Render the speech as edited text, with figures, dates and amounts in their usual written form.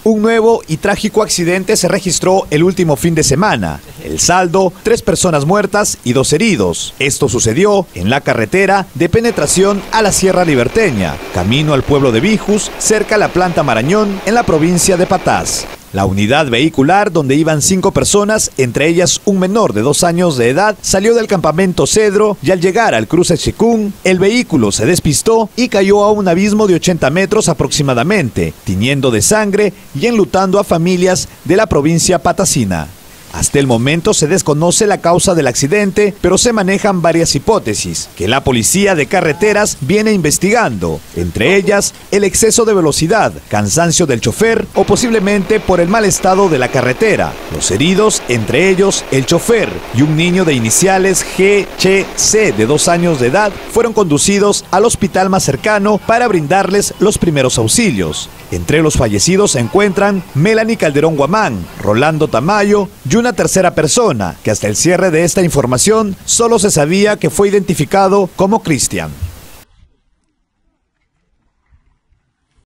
Un nuevo y trágico accidente se registró el último fin de semana. El saldo, 3 personas muertas y 2 heridos. Esto sucedió en la carretera de penetración a la Sierra Liberteña, camino al pueblo de Bijus, cerca a la planta Marañón, en la provincia de Patás. La unidad vehicular, donde iban 5 personas, entre ellas un menor de 2 años de edad, salió del campamento Cedro y al llegar al cruce Chicún, el vehículo se despistó y cayó a un abismo de 80 metros aproximadamente, tiñendo de sangre y enlutando a familias de la provincia patacina. Hasta el momento se desconoce la causa del accidente, pero se manejan varias hipótesis que la policía de carreteras viene investigando, entre ellas el exceso de velocidad, cansancio del chofer o posiblemente por el mal estado de la carretera. Los heridos, entre ellos el chofer y un niño de iniciales GCC de 2 años de edad, fueron conducidos al hospital más cercano para brindarles los primeros auxilios. Entre los fallecidos se encuentran Melanie Calderón Guamán, Rolando Tamayo y una tercera persona, que hasta el cierre de esta información solo se sabía que fue identificado como Cristian.